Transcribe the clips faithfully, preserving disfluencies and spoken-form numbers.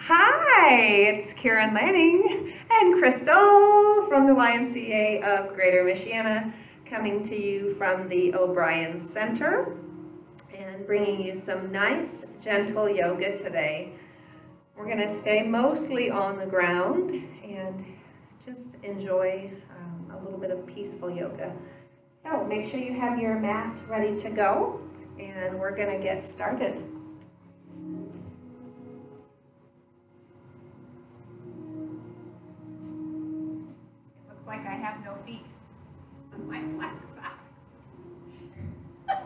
Hi, it's Karin Lanning and Crystal from the Y M C A of Greater Michiana, coming to you from the O'Brien Center and bringing you some nice, gentle yoga today. We're going to stay mostly on the ground and just enjoy um, a little bit of peaceful yoga. So make sure you have your mat ready to go, and we're going to get started. Like I have no feet on my black socks.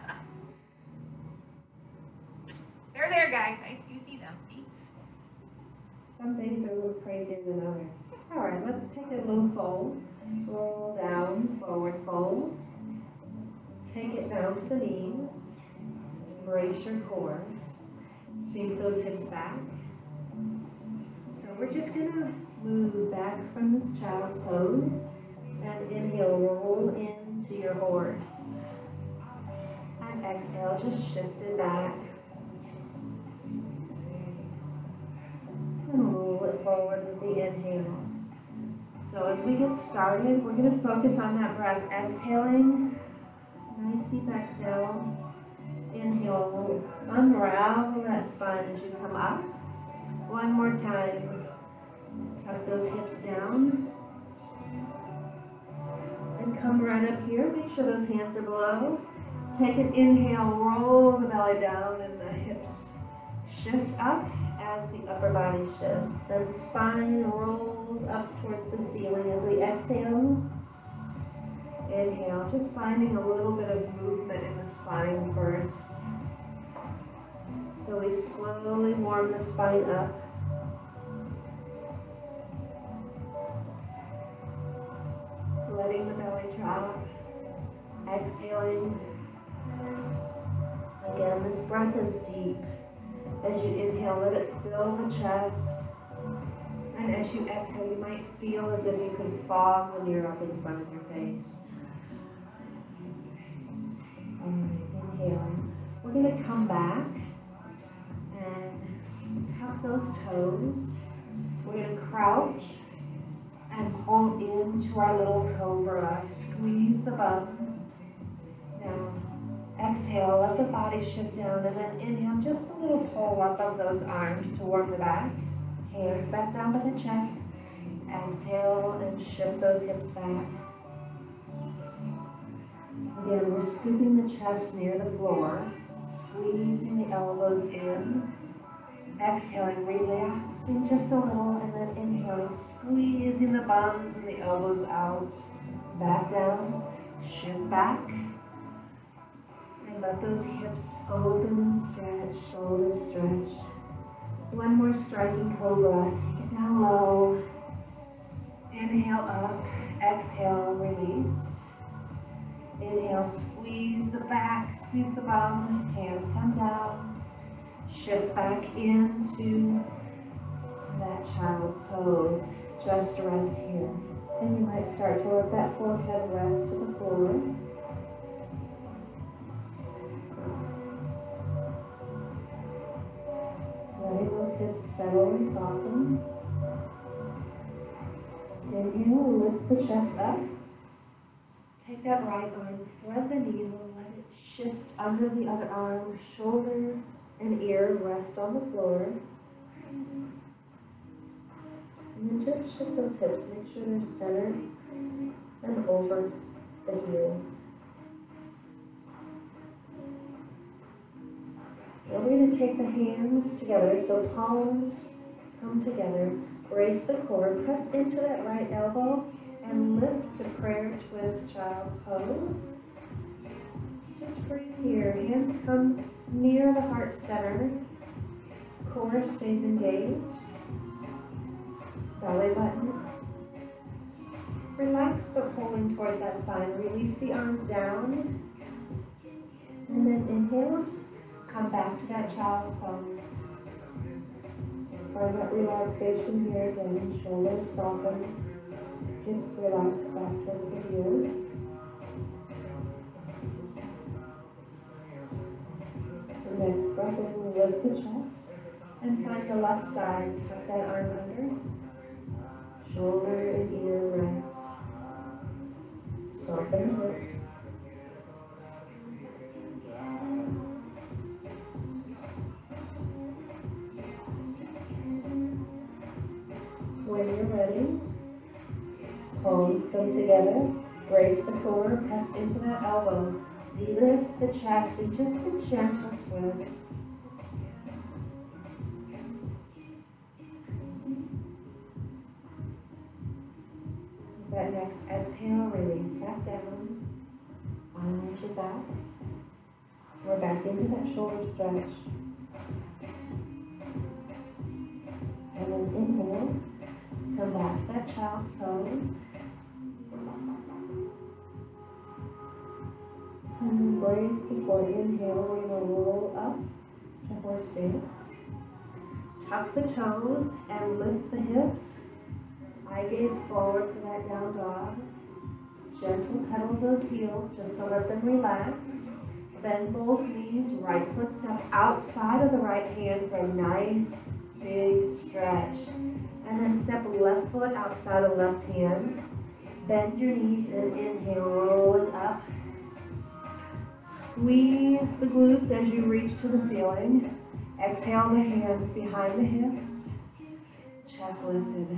They're there, guys. I, you see them. See? Some days are a little crazier than others. All right, let's take a little fold. Roll down, forward fold. Take it down to the knees. Brace your core. Sink those hips back. So we're just going to move back from this child's pose and inhale, roll into your horse. And exhale, just shift it back. And roll it forward with the inhale. So as we get started, we're going to focus on that breath. Exhaling, nice deep exhale. Inhale, unravel that spine as you come up. One more time. Tuck those hips down. And come right up here. Make sure those hands are below. Take an inhale, roll the belly down and the hips shift up as the upper body shifts. Then spine rolls up towards the ceiling as we exhale. Inhale, just finding a little bit of movement in the spine first. So we slowly warm the spine up. Letting the belly drop. Exhaling. Again, this breath is deep. As you inhale, let it fill the chest. And as you exhale, you might feel as if you can fog when you're up in front of your face. All right, inhale. We're going to come back and tuck those toes. We're going to crouch and pull into our little cobra. Squeeze the bum. Now, exhale, let the body shift down, and then inhale, just a little pull up of those arms to warm the back. Hands back down to the chest. Exhale and shift those hips back. Again, we're scooping the chest near the floor, squeezing the elbows in. Exhaling, relaxing just a little, and then inhaling, squeezing the bums and the elbows out. Back down, shift back. And let those hips open and stretch, shoulders stretch. One more striking cobra. Take it down low. Inhale up, exhale, release. Inhale, squeeze the back, squeeze the bum, hands come down. Shift back into that child's pose. Just rest here. And you might start to let that forehead rest to the floor. Letting those hips settle and soften. Inhale, lift the chest up. Take that right arm, thread the needle, let it shift under the other arm, shoulder and ear rest on the floor. And then just shift those hips, make sure they're centered and over the heels. Now we're going to take the hands together, so palms come together. Brace the core, press into that right elbow, and lift to prayer twist child's pose. Just breathe here. Hands come near the heart center. Core stays engaged. Belly button. Relax but pulling towards that spine. Release the arms down. And then inhale. Come back to that child's pose. Find that relaxation here again. Shoulders soften. Hips relax back towards the heels. The next breath in, lift the chest. And find the left side, tuck that arm under. Shoulder and ear rest. Soften the hips. When you're ready, palms come together. Brace the core, press into that elbow. Lift the chest and just a gentle twist. That next exhale, release back down. Arm reaches out. We're back into that shoulder stretch. And then inhale. Come back to that child's pose. And embrace before inhale, we're going to roll up to horse stance. Tuck the toes and lift the hips. Eye gaze forward for that down dog. Gentle pedal those heels just to let them relax. Bend both knees, right foot steps outside of the right hand for a nice big stretch. And then step left foot outside of left hand. Bend your knees and inhale, rolling up. Squeeze the glutes as you reach to the ceiling. Exhale the hands behind the hips. Chest lifted.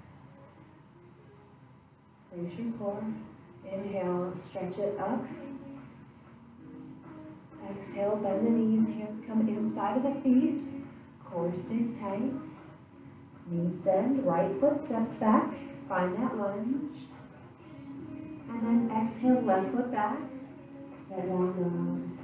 Brace your core. Inhale, stretch it up. Exhale, bend the knees, hands come inside of the feet. Core stays tight. Knees bend, right foot steps back. Find that lunge. And then exhale, left foot back. Head down dog.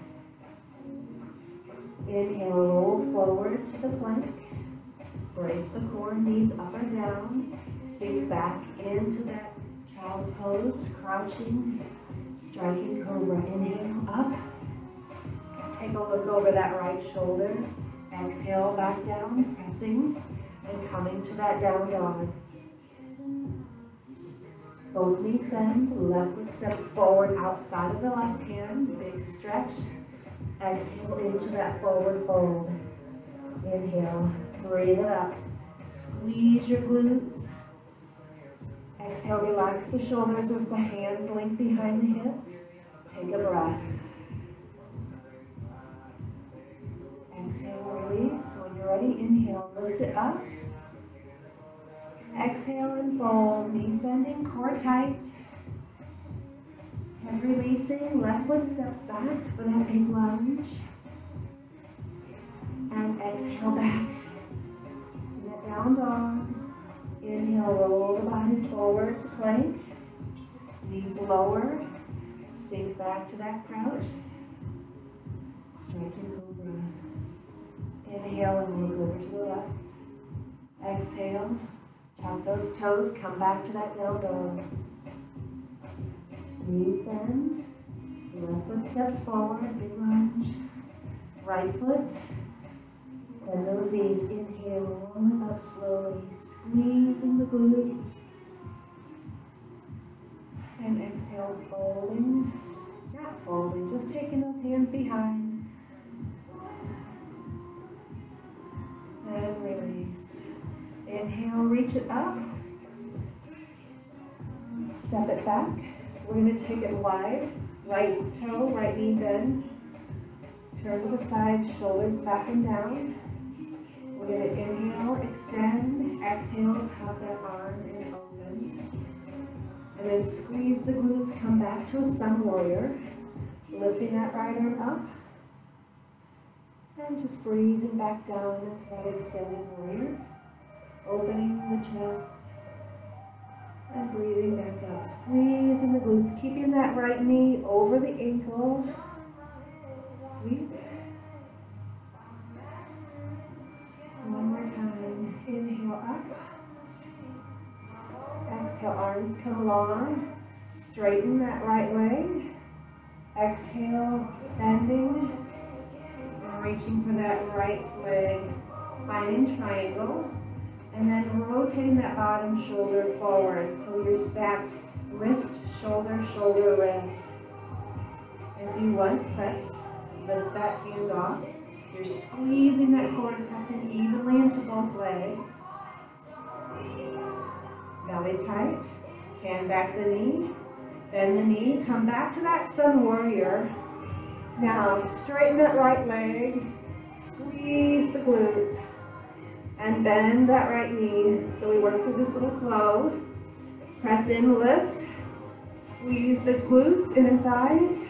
Inhale, roll forward to the plank. Brace the core, knees up or down. Sink back into that child's pose, crouching, striking cobra. Inhale, up. Take a look over that right shoulder. Exhale, back down, pressing, and coming to that down dog. Both knees bend, left foot steps forward outside of the left hand, big stretch. Exhale into that forward fold. Inhale, breathe it up. Squeeze your glutes. Exhale, relax the shoulders as the hands link behind the hips. Take a breath. Exhale, release. When you're ready, inhale, lift it up. Exhale and fold, knees bending, core tight. Head releasing, left foot steps back for that big lunge. And exhale back to that down dog. Inhale, roll the body forward to plank. Knees lower, sink back to that crouch. Striking cobra. Inhale and look over to the left. Exhale. Tap those toes, come back to that down dog. Knees bend, left foot steps forward, big lunge. Right foot, bend those knees, inhale, rolling up slowly, squeezing the glutes. And exhale, folding, not folding, just taking those hands behind. And release. Inhale, reach it up. Step it back. We're going to take it wide. Right toe, right knee bend. Turn to the side, shoulders back and down. We're going to inhale, extend. Exhale, top that arm and open. And then squeeze the glutes, come back to a sun warrior. Lifting that right arm up. And just breathing back down into that extended warrior. Opening the chest and breathing back up. Squeezing the glutes, keeping that right knee over the ankle. Sweep. One more time. Inhale up. Exhale, arms come long. Straighten that right leg. Exhale, bending. And reaching for that right leg. Finding triangle. And then rotating that bottom shoulder forward. So you're stacked wrist, shoulder, shoulder, wrist. If you want, press, lift that hand off. You're squeezing that core, pressing evenly into both legs. Belly tight. Hand back to the knee. Bend the knee. Come back to that sun warrior. Now straighten that right leg. Squeeze the glutes. And bend that right knee. So we work through this little flow. Press in, lift. Squeeze the glutes, inner thighs.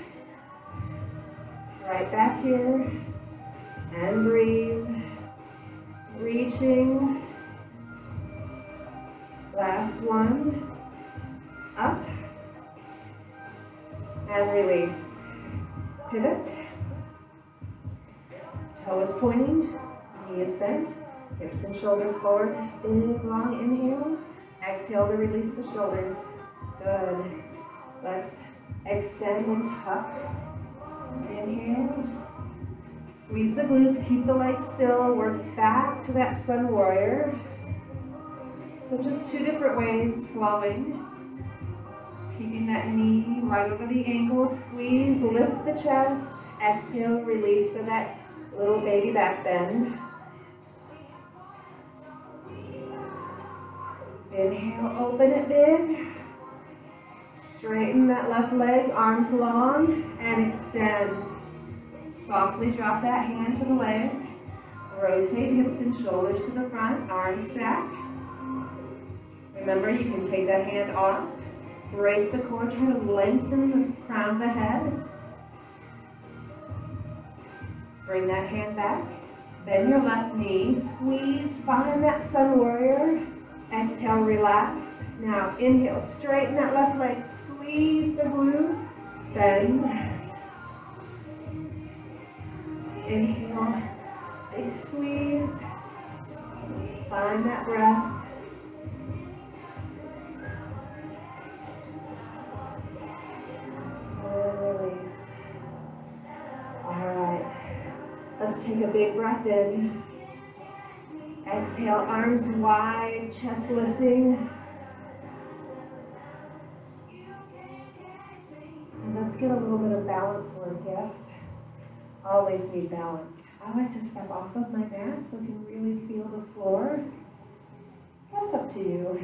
Right back here. And breathe. Reaching. Last one. Up. And release. Pivot. Toe is pointing. Knee is bent. Hips and shoulders forward. Big, long inhale. Exhale to release the shoulders. Good. Let's extend and tuck. Inhale. Squeeze the glutes. Keep the legs still. Work back to that sun warrior. So just two different ways flowing. Keeping that knee right over the ankle. Squeeze. Lift the chest. Exhale. Release for that little baby back bend. Inhale, open it big. Straighten that left leg, arms long, and extend. Softly drop that hand to the leg. Rotate hips and shoulders to the front, arms stack. Remember, you can take that hand off. Brace the core, try to lengthen the crown of the head. Bring that hand back. Bend your left knee, squeeze, find that sun warrior. Exhale, relax. Now inhale, straighten that left leg, squeeze the glutes, bend. Inhale, big squeeze. Find that breath. And release. All right. Let's take a big breath in. Exhale, arms wide, chest lifting. And let's get a little bit of balance work, yes? Always need balance. I like to step off of my mat so I can really feel the floor. That's up to you.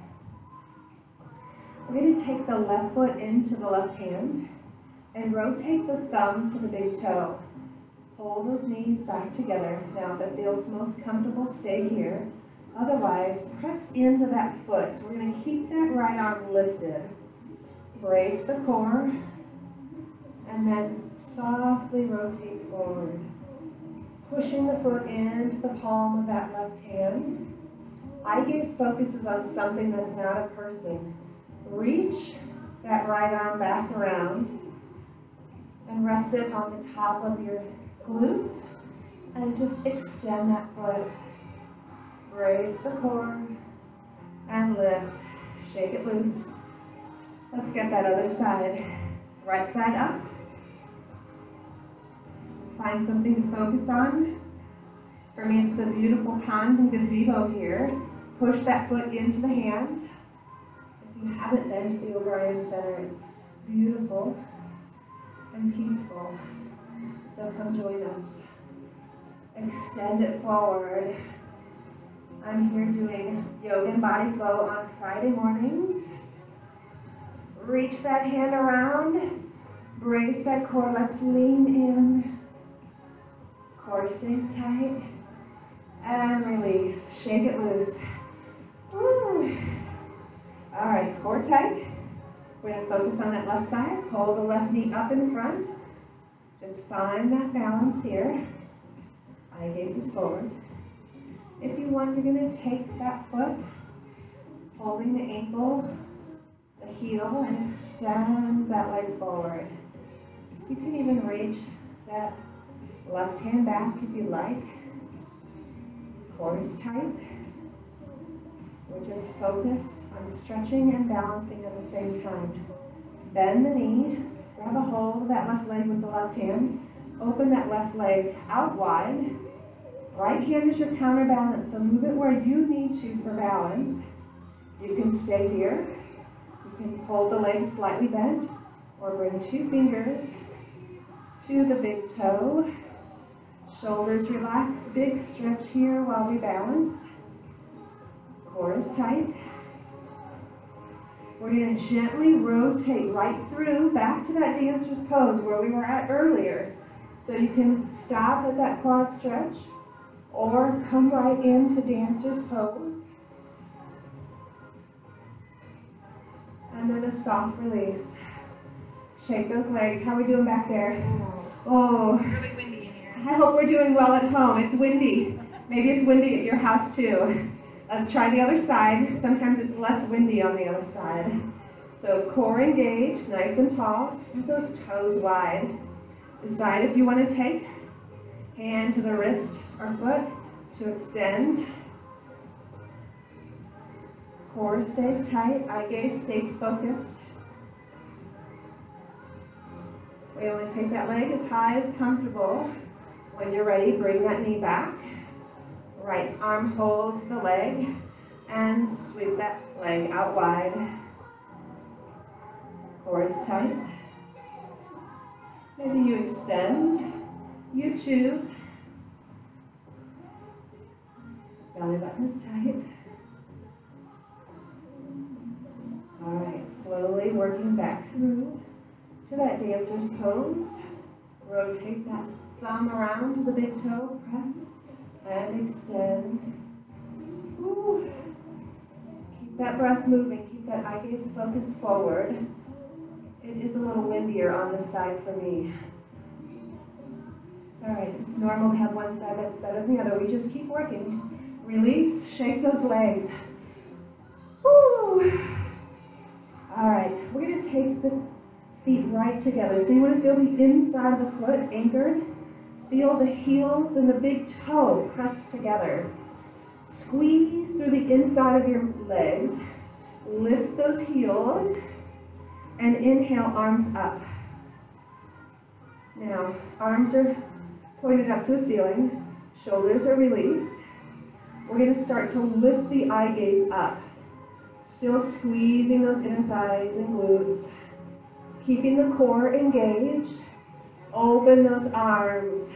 We're going to take the left foot into the left hand and rotate the thumb to the big toe. Pull those knees back together. Now, if it feels most comfortable, stay here. Otherwise, press into that foot. So we're going to keep that right arm lifted. Brace the core. And then softly rotate forward. Pushing the foot into the palm of that left hand. Eye gaze focuses on something that's not a person. Reach that right arm back around. And rest it on the top of your glutes, and just extend that foot. Brace the core, and lift. Shake it loose. Let's get that other side. Right side up. Find something to focus on. For me, it's the beautiful pond and gazebo here. Push that foot into the hand. If you haven't been to the O'Brien Center, it's beautiful and peaceful. So come join us. Extend it forward. I'm here doing yoga and body flow on Friday mornings. Reach that hand around. Brace that core. Let's lean in. Core stays tight. And release. Shake it loose. Woo. All right, core tight. We're going to focus on that left side. Pull the left knee up in front. Just find that balance here. Eye gaze is forward. If you want, you're going to take that foot, holding the ankle, the heel, and extend that leg forward. You can even reach that left hand back if you like. Core is tight. We're just focused on stretching and balancing at the same time. Bend the knee. Grab a hold of that left leg with the left hand. Open that left leg out wide. Right hand is your counterbalance, so move it where you need to for balance. You can stay here. You can hold the leg slightly bent, or bring two fingers to the big toe. Shoulders relax, big stretch here while we balance. Core is tight. We're going to gently rotate right through back to that dancer's pose where we were at earlier. So you can stop at that quad stretch or come right into dancer's pose. And then a soft release. Shake those legs. How are we doing back there? Oh, It's really windy in here. I hope we're doing well at home. It's windy. Maybe it's windy at your house too. Let's try the other side. Sometimes it's less windy on the other side. So core engaged, nice and tall. Spread those toes wide. Decide if you want to take hand to the wrist or foot to extend. Core stays tight, eye gaze stays focused. We only take that leg as high as comfortable. When you're ready, bring that knee back. Right arm holds the leg and sweep that leg out wide. Core is tight. Maybe you extend. You choose. Belly button is tight. All right, slowly working back through to that dancer's pose. Rotate that thumb around to the big toe, press and extend. Ooh. Keep that breath moving, keep that eye gaze focused forward. It is a little windier on this side for me. It's all right, it's normal to have one side that's better than the other. We just keep working. Release, shake those legs. Woo. All right, we're going to take the feet right together. So you want to feel the inside of the foot anchored. Feel the heels and the big toe pressed together. Squeeze through the inside of your legs. Lift those heels and inhale, arms up. Now, arms are pointed up to the ceiling. Shoulders are released. We're going to start to lift the eye gaze up. Still squeezing those inner thighs and glutes. Keeping the core engaged. Open those arms.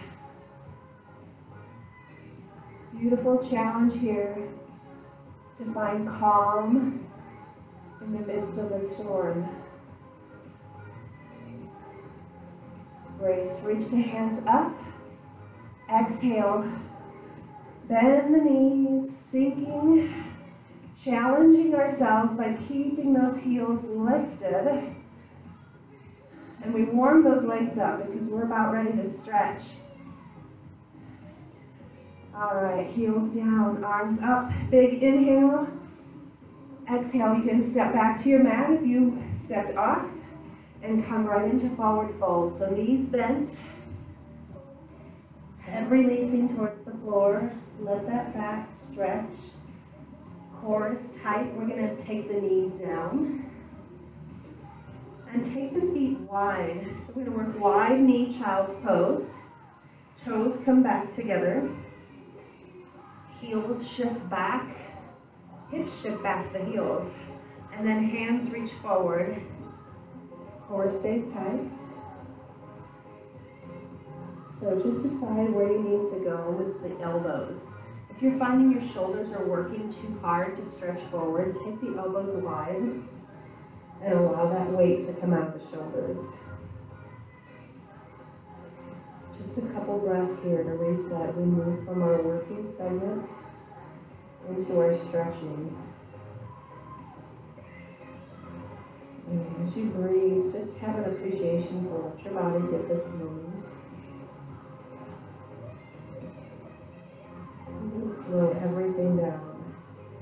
Beautiful challenge here to find calm in the midst of the storm. Grace, reach the hands up. Exhale. Bend the knees, sinking. Challenging ourselves by keeping those heels lifted. And we warm those legs up because we're about ready to stretch. All right, heels down, arms up, big inhale. Exhale, you can step back to your mat if you stepped off and come right into forward fold. So knees bent, head releasing towards the floor. Let that back stretch. Core is tight. We're going to take the knees down. And take the feet wide. So we're going to work wide knee child's pose. Toes come back together. Heels shift back. Hips shift back to the heels. And then hands reach forward. Core stays tight. So just decide where you need to go with the elbows. If you're finding your shoulders are working too hard to stretch forward, take the elbows wide and allow that weight to come out the shoulders. Just a couple breaths here to reset. We move from our working segment into our stretching. And as you breathe, just have an appreciation for what your body did this morning. Slow everything down.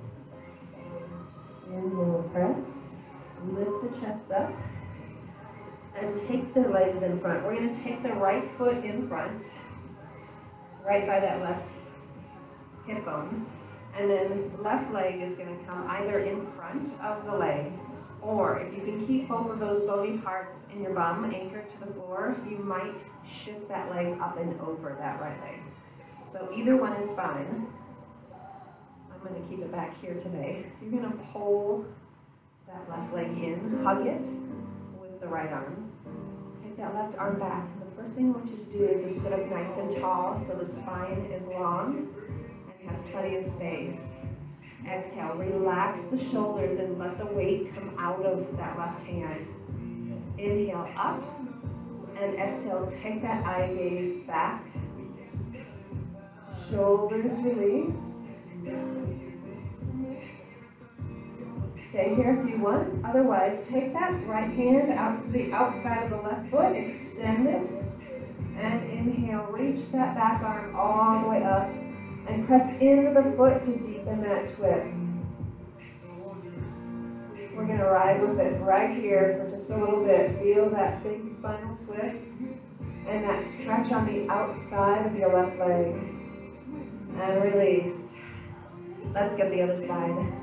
Inhale, press. Lift the chest up. And take the legs in front. We're going to take the right foot in front. Right by that left hip bone. And then left leg is going to come either in front of the leg, or if you can keep both of those bony parts in your bum anchored to the floor, you might shift that leg up and over that right leg. So either one is fine. I'm going to keep it back here today. You're going to pull that left leg in, hug it with the right arm. Take that left arm back. The first thing I want you to do is to sit up nice and tall so the spine is long and has plenty of space. Exhale, relax the shoulders and let the weight come out of that left hand. Inhale up, and exhale, take that eye gaze back. Shoulders release. Stay here if you want. Otherwise, take that right hand out to the outside of the left foot, extend it, and inhale, reach that back arm all the way up, and press into the foot to deepen that twist. We're going to ride with it right here for just a little bit. Feel that big spinal twist and that stretch on the outside of your left leg. And release. Let's get the other side.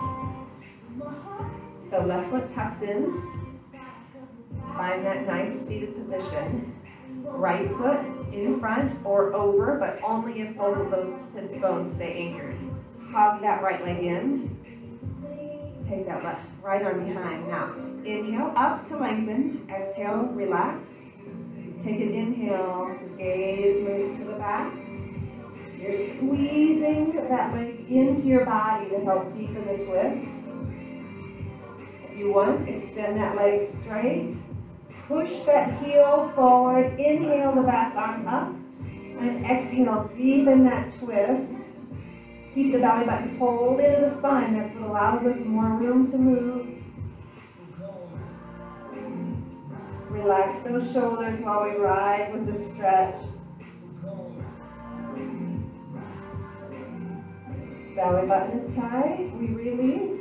So left foot tucks in. Find that nice seated position. Right foot in front or over, but only if both of those sits bones stay anchored. Hug that right leg in. Take that left, right arm behind. Now, inhale up to lengthen. Exhale, relax. Take an inhale, gaze moves to the back. You're squeezing that leg into your body to help deepen the twist. If you want, extend that leg straight. Push that heel forward. Inhale the back arm up. And exhale, deepen that twist. Keep the belly button pulled into the spine. That's what allows us more room to move. Relax those shoulders while we ride with the stretch. Belly button is tight. We release.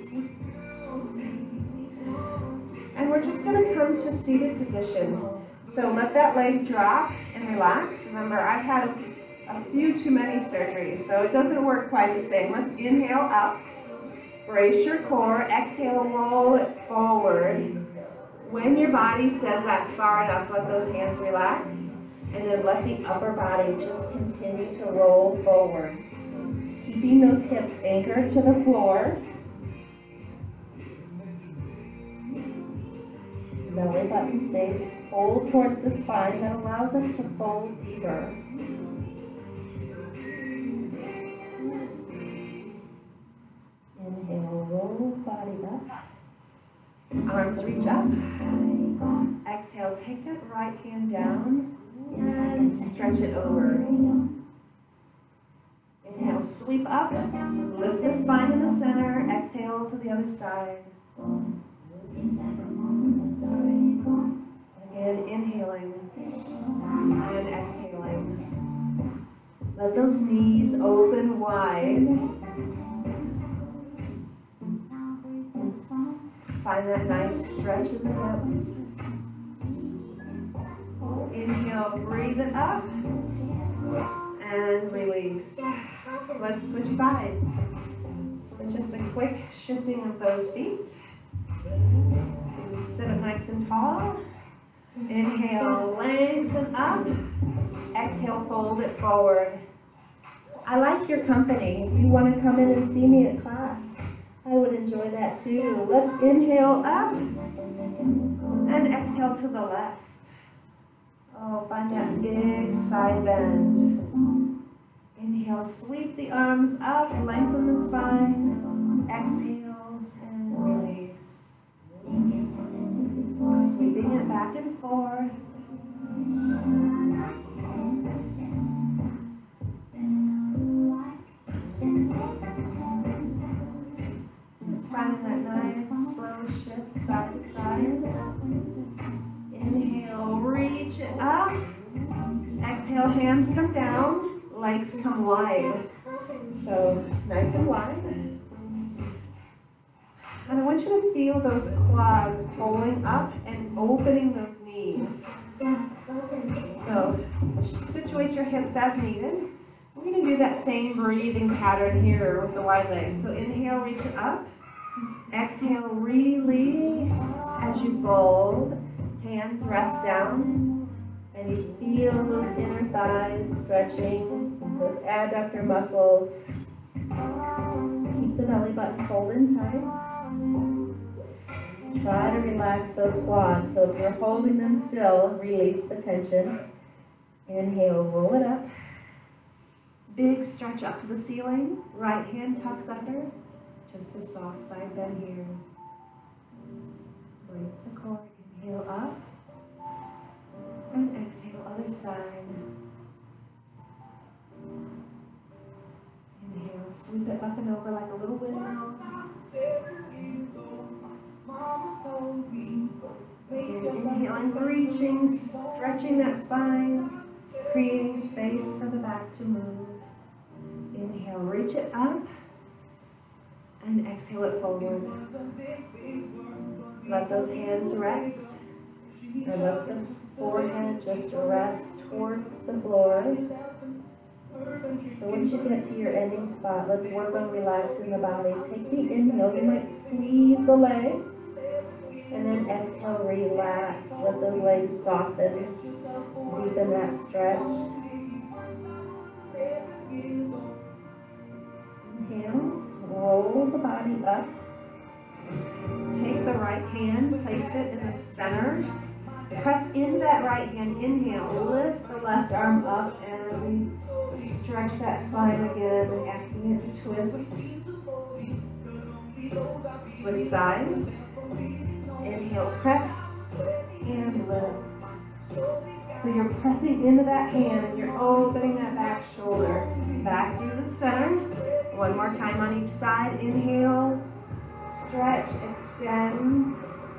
And we're just going to come to seated position. So let that leg drop and relax. Remember, I've had a, a few too many surgeries, so it doesn't work quite the same. Let's inhale up. Brace your core. Exhale, roll it forward. When your body says that's far enough, let those hands relax. And then let the upper body just continue to roll forward. Keeping those hips anchored to the floor. Belly button stays pulled towards the spine. That allows us to fold deeper. Inhale, roll body up. Arms reach up. Exhale, take that right hand down and stretch it over. Inhale, sweep up. Lift the spine in the center. Exhale to the other side. Again, inhaling and exhaling. Let those knees open wide. Find that nice stretch in the hips. Inhale, breathe it up. And release. Let's switch sides. So just a quick shifting of those feet. Sit up nice and tall. Inhale, lengthen up. Exhale, fold it forward. I like your company. If you want to come in and see me at class, I would enjoy that too. Let's inhale up and exhale to the left. Oh, find that big side bend. Inhale, sweep the arms up, lengthen the spine. Exhale and release. Sweeping it back and forth. Just finding that nice slow shift side to side. Inhale, reach it up. Exhale, hands come down, legs come wide. So nice and wide. And I want you to feel those quads pulling up and opening those knees. So situate your hips as needed. We're going to do that same breathing pattern here with the wide legs. So inhale, reach it up. Exhale, release as you fold. Hands rest down. And you feel those inner thighs stretching, those adductor muscles. Keep the belly button pulled in tight. Try to relax those quads. So if you're holding them still, release the tension. Inhale, roll it up. Big stretch up to the ceiling. Right hand tucks under. Just a soft side bend here. Brace the core. Inhale up. And exhale, other side. Inhale, sweep it up and over like a little windmill. Again, inhaling, reaching, stretching that spine, creating space for the back to move. Inhale, reach it up, and exhale it forward. Let those hands rest, or let the forehead just rest towards the floor. So once you get to your ending spot, let's work on relaxing the body. Take the inhale, you might squeeze the legs, and then exhale, relax. Let those legs soften, deepen that stretch. Inhale, roll the body up. Take the right hand, place it in the center. Press into that right hand. Inhale, lift the left arm up and stretch that spine again, asking it to twist. Switch sides. Inhale, press and lift. So you're pressing into that hand and you're opening that back shoulder. Back through the center. One more time on each side. Inhale, stretch, extend,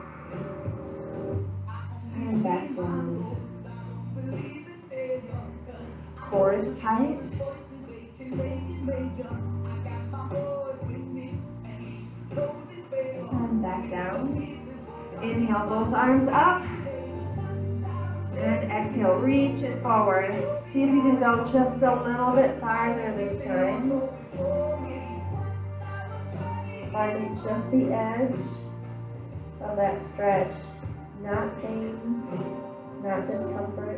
and back down. Core is tight. And back down. Inhale, both arms up. And exhale, reach it forward. See if you can go just a little bit farther this time. Finding just the edge of that stretch. Not pain, not discomfort.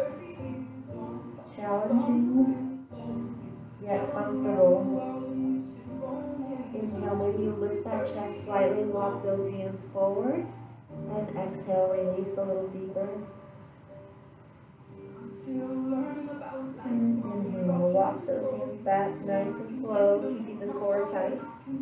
Challenging, yet comfortable. Inhale, maybe you lift that chest slightly, walk those hands forward. And exhale, release a little deeper. And inhale, walk those hands back nice and slow, keeping the core tight.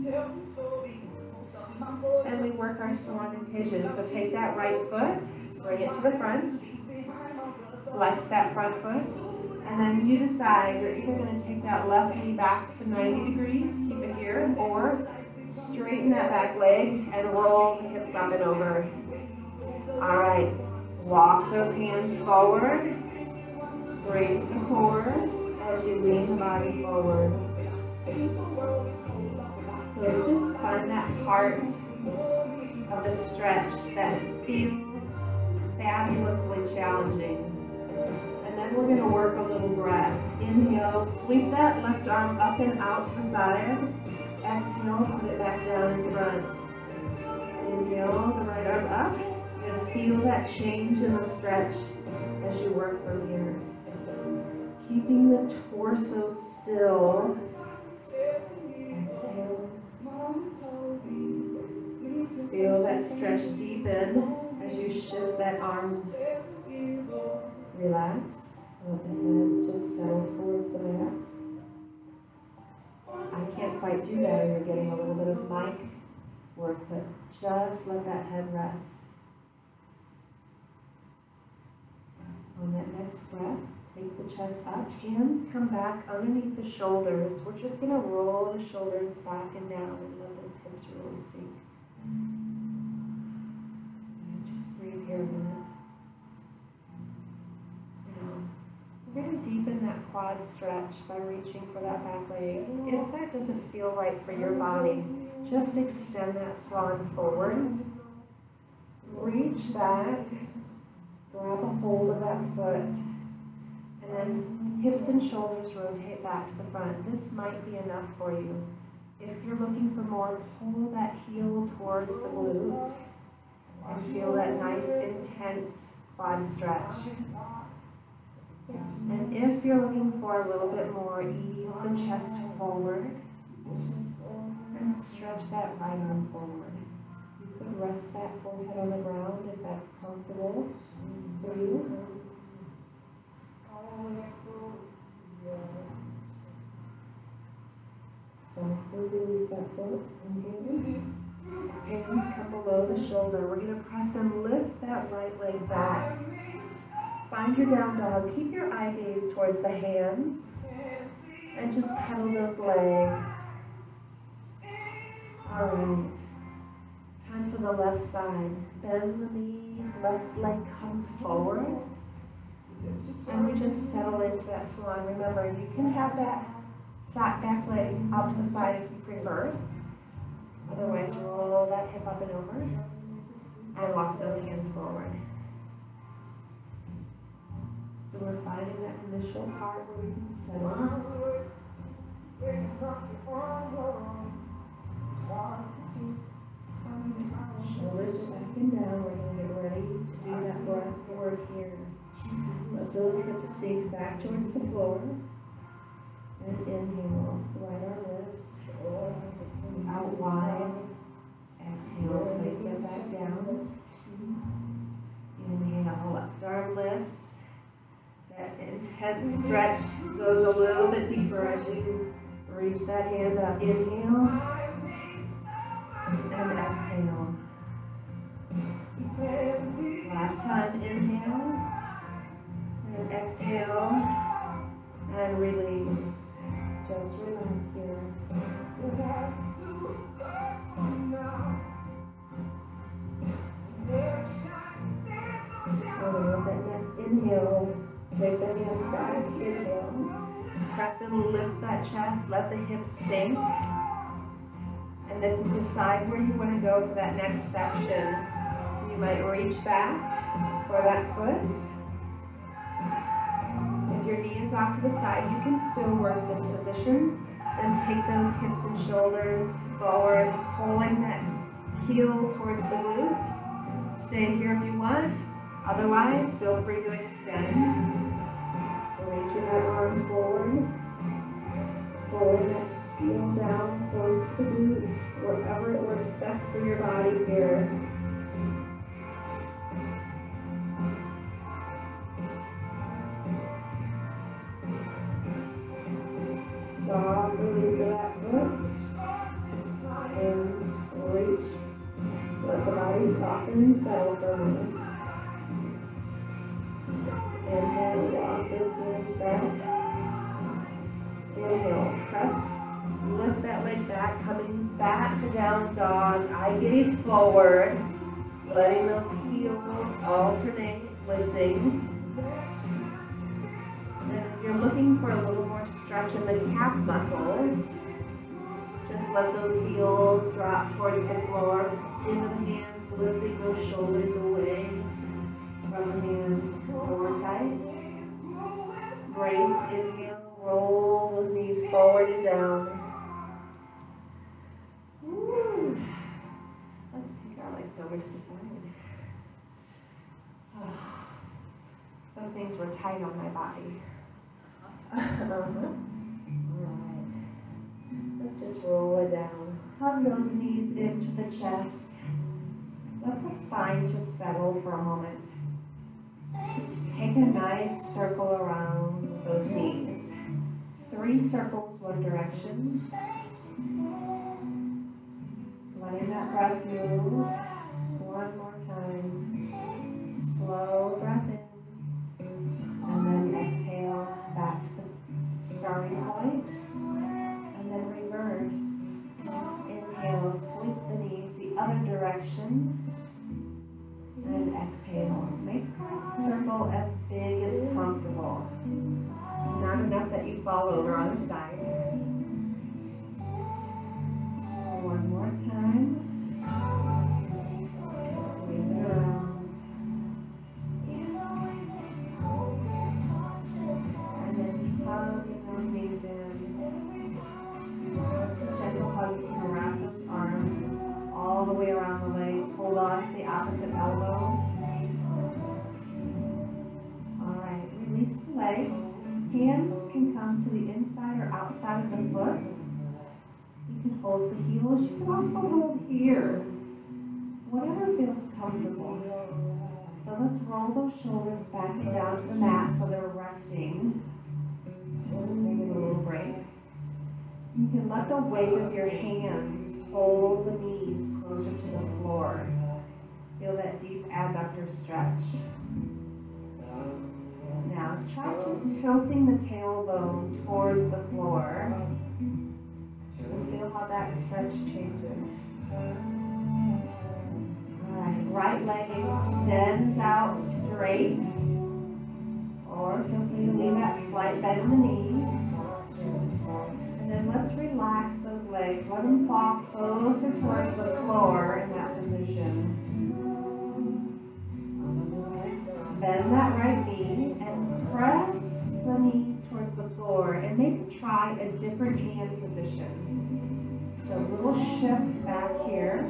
And we work our swan and pigeon. So take that right foot, bring it to the front, flex that front foot, and then you decide you're either going to take that left knee back to ninety degrees, keep it here, or straighten that back leg and roll the hips up and over. All right, walk those hands forward. Brace the core as you lean the body forward. So just find that part of the stretch that feels fabulously challenging. And then we're going to work a little breath. Inhale, sweep that left arm up and out to the side. Exhale, put it back down in front. Inhale, the right arm up. And feel that change in the stretch as you work from here. Keeping the torso still. Exhale. Feel that stretch deepen as you shift that arm. Relax. Let the head just settle towards the mat. I can't quite do that, or you're getting a little bit of mic work, but just let that head rest. On that next breath, take the chest up, hands come back underneath the shoulders. We're just going to roll the shoulders back and down and let those hips really sink. And just breathe here a minute. Now, we're going to deepen that quad stretch by reaching for that back leg. If that doesn't feel right for your body, just extend that swan forward. Reach back. Grab a hold of that foot, and then hips and shoulders rotate back to the front. This might be enough for you. If you're looking for more, pull that heel towards the glute and feel that nice, intense quad stretch. And if you're looking for a little bit more, ease the chest forward and stretch that right arm forward. You could Rest that forehead on the ground if that's comfortable for you. Softly release that foot. Inhale. Hands come below the shoulder. We're going to press and lift that right leg back. Find your down dog. Keep your eye gaze towards the hands. And just pedal those legs. All right. Time for the left side. Bend the knee, left leg comes forward. And we just settle into that swan. Remember, you can have that back leg out to the side if you prefer. Otherwise, roll that hip up and over. And walk those hands forward. So we're finding that initial part where we can settle. Shoulders back and down. We're going to get ready to do that breath work here. Let those hips sink back towards the floor. And inhale. Right arm lifts. Out wide. Exhale. Place it back down. Inhale. Left arm lifts. That intense stretch goes a little bit deeper as you reach that hand up. Inhale. And exhale. Last time, inhale. And exhale. And release. Just relax here. Okay, with that next inhale, take the hands back. Inhale. Press and lift that chest. Let the hips sink. And then decide where you want to go for that next section. You might reach back for that foot. If your knee is off to the side, you can still work this position. Then take those hips and shoulders forward, pulling that heel towards the glute. Stay here if you want. Otherwise, feel free to extend. Reaching that arm forward. Pulling that heel down, close to the glutes, wherever it works best for your body here. Soft release of that foot. And reach. Let the body soften and settle for a moment. Inhale, walk those hands back. Inhale, press. Lift that leg back, coming back to down dog. Eye gaze forward. Letting those heels alternate, lifting. And if you're looking for a little more stretch in the calf muscles, just let those heels drop towards the floor. Into the hands, lifting those shoulders away from the hands. More tight. Brace, inhale, roll those knees forward and down. Woo. Let's take our legs over to the side. Oh. Some things were tight on my body. uh-huh. All right. Let's just roll it down. Hug those knees into the chest. Let the spine just settle for a moment. Take a nice circle around those knees. Three circles, one direction. Letting that breath move. One more time. Slow breath in. And then exhale back to the starting point. And then reverse. Inhale, sweep the knees the other direction. And exhale. Make the circle as big as comfortable. Not enough that you fall over on the side. One more time. Sweep it around. And then hugging those knees in. Just a gentle hug. You can wrap those arms all the way around the legs. Hold on to the opposite elbow. Alright, release the legs. Hands can come to the inside or outside of the foot. You can hold the heels. You can also hold here. whatever feels comfortable. So let's roll those shoulders back and down to the mat so they're resting. Maybe a little break. You can let the weight of your hands hold the knees closer to the floor. Feel that deep adductor stretch. Now try just tilting the tailbone towards the floor. And feel how that stretch changes. Alright, right leg extends out straight. Or feel free to leave that slight bend in the knees. And then let's relax those legs. Let them fall closer towards the floor in that position. Bend that right knee and press the knees towards the floor and maybe try a different hand position. So a little shift back here.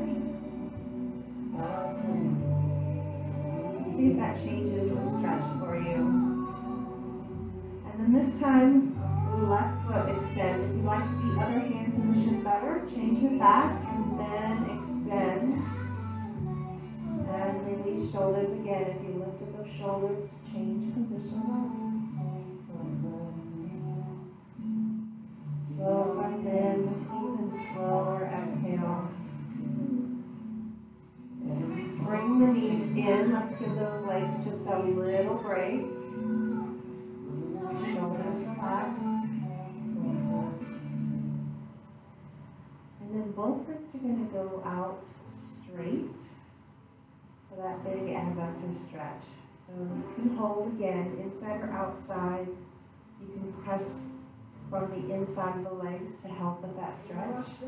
See if that changes the stretch for you. And then this time, left foot extend. If you like the other hand position better, change it back and then extend. And release shoulders again. If you lifted those shoulders to change position. Slow and then even slower exhale. Bring the knees in. Let's give those legs just a little break. Shoulders relaxed. And then both legs are going to go out straight for that big adductor stretch. So you can hold again, inside or outside. You can press from the inside of the legs to help with that stretch.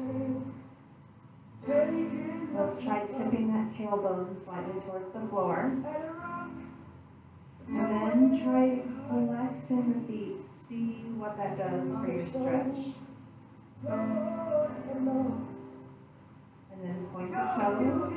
Let's try tipping that tailbone slightly towards the floor. And then try flexing the feet. See what that does for your stretch. And then point the toes.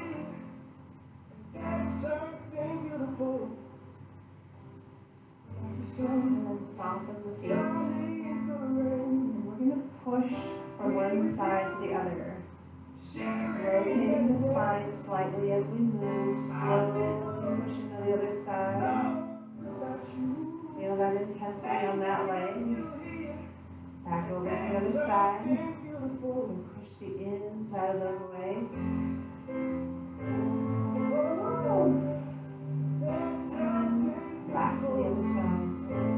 And then soften the feet. And we're going to push from one side to the other. Rotating the spine slightly as we move, slowly pushing to the other side. Feel that intensity on that leg. Back over to the other side. And push the inside of those legs. And back to the other side.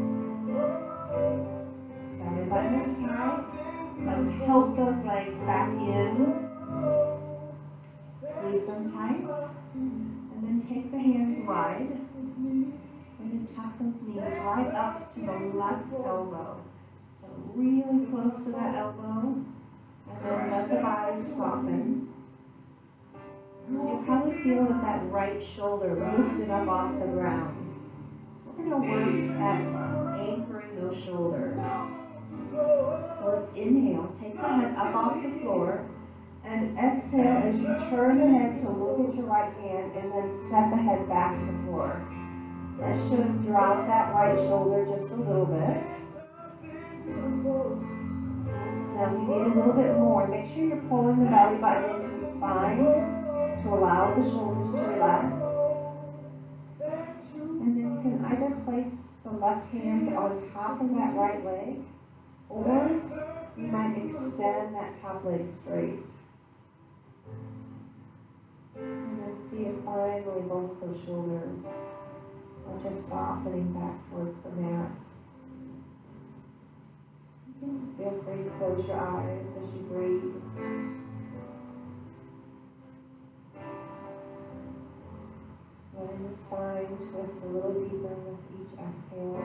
Belly button is tight. Let's tilt those legs back in. Squeeze them tight. And then take the hands wide. We're going to tuck those knees right up to the left elbow. So really close to that elbow. And then let the body soften. You'll probably feel that that right shoulder lifted up off the ground. So we're going to work at anchoring those shoulders. So let's inhale, take the head up off the floor, and exhale as you turn the head to look at your right hand and then set the head back to the floor. That should drop that right shoulder just a little bit. Now if you need a little bit more, make sure you're pulling the belly button into the spine to allow the shoulders to relax. And then you can either place the left hand on top of that right leg, or you might extend that top leg straight. And then see if finally both those shoulders are just softening back towards the mat. Feel free to close your eyes as you breathe. Letting the spine twist a little deeper with each exhale.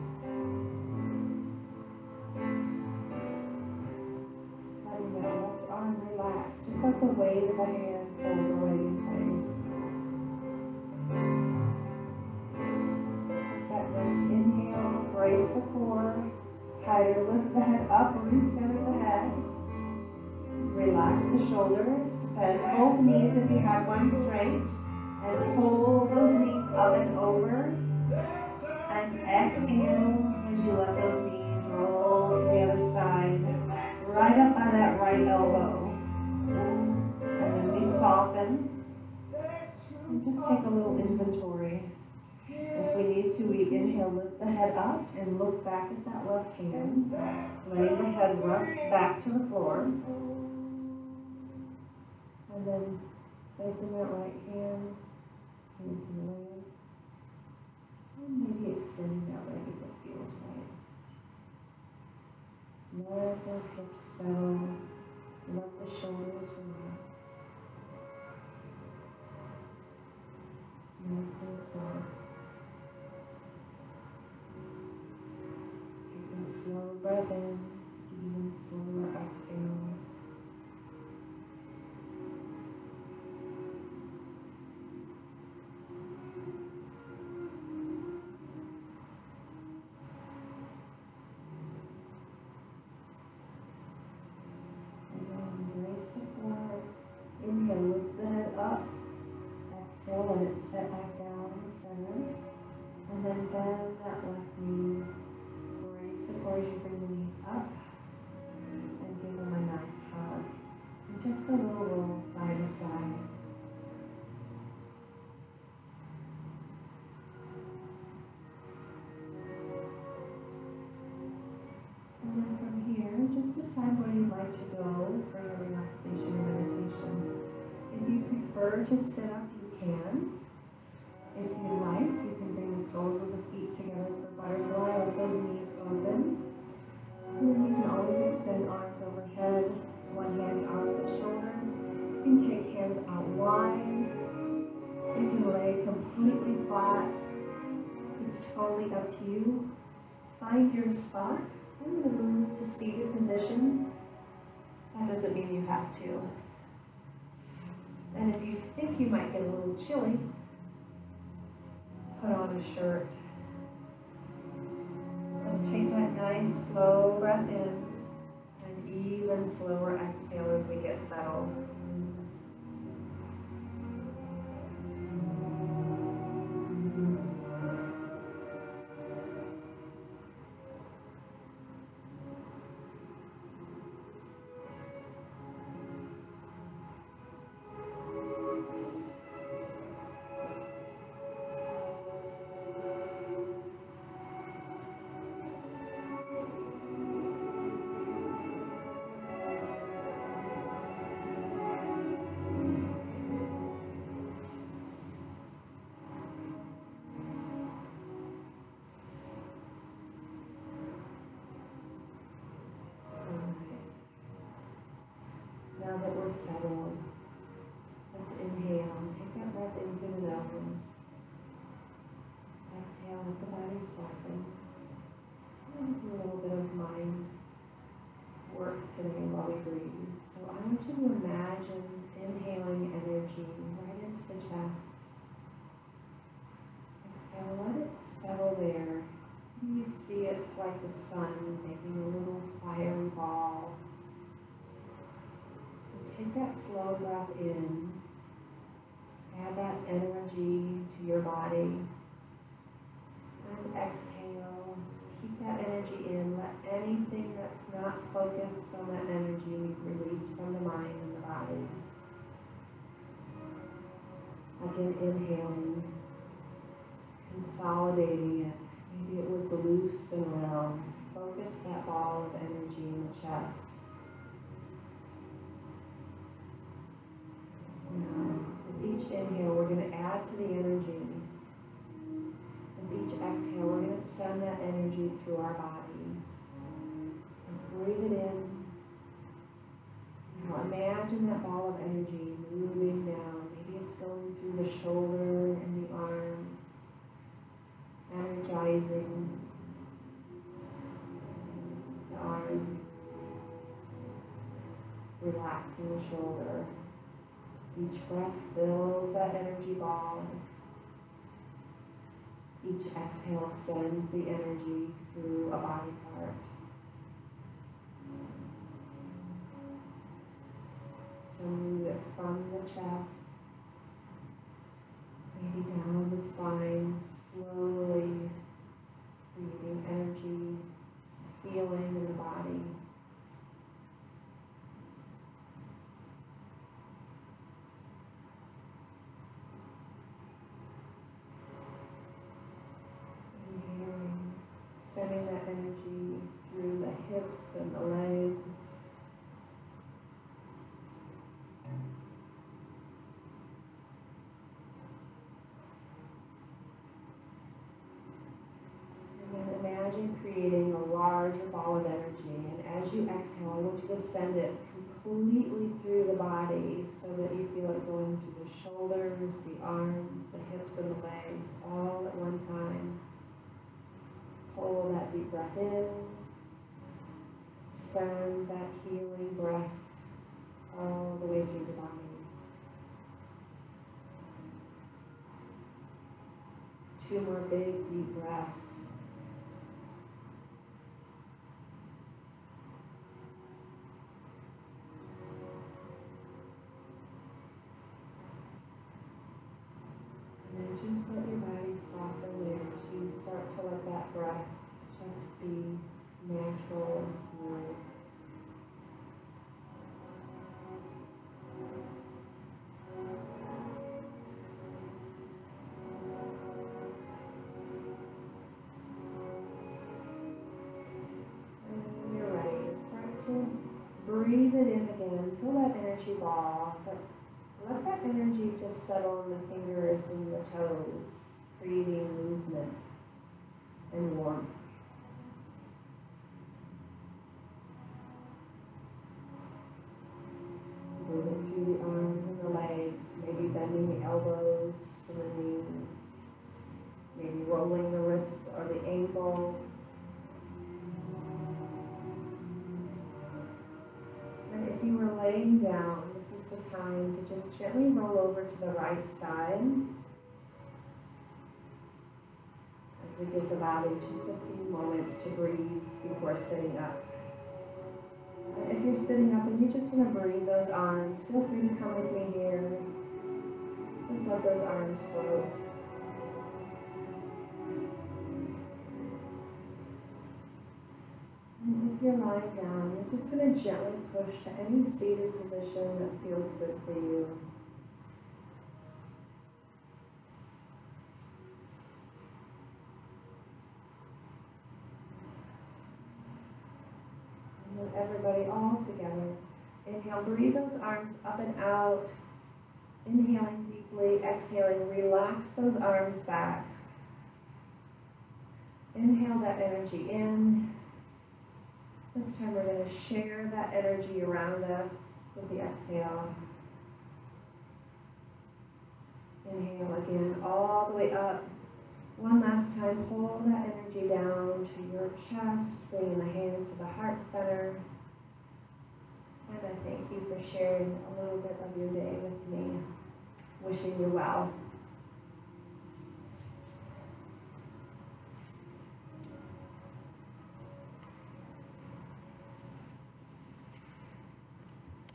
Letting that left arm relax, just like the weight of the hand holds the leg in place. That next inhale, brace the core, tighter, lift the head up, recenter the head. Relax the shoulders, bend both knees if you have one straight, and pull those knees up and over. And exhale as you let those knees roll to the other side, right up by that right elbow. And then we soften. little inventory. If we need to, we inhale, lift the head up and look back at that left hand. Letting the head rest back to the floor. And then placing that right hand into the leg. And maybe extending that leg if it feels right. Let those hips settle. Let the shoulders relax. Nice and soft. Take a slow breath in, even slower exhale. Inhale, lift the head up. Exhale, let it set back down in the center. And then bend that left knee. Brace the core as you bring the knees up. And give them a nice hug. And just a little roll side to side. And then from here, just decide where you'd like to go for your relaxation and meditation. If you prefer to sit up, you can. If you like, you can bring the soles of the feet together for butterfly, let those knees open. And then you can always extend arms overhead, one hand to opposite shoulder. You can take hands out wide. You can lay completely flat. It's totally up to you. Find your spot. I'm going to move to seated position. That doesn't mean you have to. And if you think you might get a little chilly, put on a shirt. Let's take that nice slow breath in and even slower exhale as we get settled. Now that we're settled, let's inhale. Take that breath in through the nose. Exhale, let the body soften. And do a little bit of mind work today while we breathe. So I want you to imagine inhaling energy right into the chest. Exhale, let it settle there. You see it like the sun making a little fiery ball. Take that slow breath in, add that energy to your body, and exhale. Keep that energy in. Let anything that's not focused on that energy release from the mind and the body. Again, inhaling, consolidating it. Maybe it was loose and round. Focus that ball of energy in the chest. Now, with each inhale, we're going to add to the energy. With each exhale, we're going to send that energy through our bodies. So breathe it in. Now imagine that ball of energy moving down. Maybe it's going through the shoulder and the arm, energizing the arm, relaxing the shoulder. Each breath fills that energy ball. Each exhale sends the energy through a body part. So move it from the chest, maybe down the spine, slowly breathing energy, feeling in the body. hips and the legs. Imagine creating a larger ball of energy, and as you exhale, I want you to send it completely through the body so that you feel it going through the shoulders, the arms, the hips, and the legs, all at one time. Hold that deep breath in. Send that healing breath all the way through the body. Two more big, deep breaths. Just let your body soften there as you start to let that breath just be natural and smooth. And when you're ready, start to breathe it in again. Feel that energy ball. But let that energy just settle in the fingers and the toes, creating movement and warmth. Moving through the arms and the legs, maybe bending the elbows and the knees, maybe rolling the wrists or the ankles. And if you were laying down, the time to just gently roll over to the right side as we give the body just a few moments to breathe before sitting up. And if you're sitting up and you just want to breathe those arms, feel free to come with me here. Just let those arms float. And if you're lying down, you're just going to gently push to any seated position that feels good for you. And then everybody all together. Inhale, breathe those arms up and out. Inhaling deeply, exhaling, relax those arms back. Inhale that energy in. This time we're going to share that energy around us with the exhale. Inhale again, all the way up. One last time, hold that energy down to your chest, bringing the hands to the heart center. And I thank you for sharing a little bit of your day with me. Wishing you well.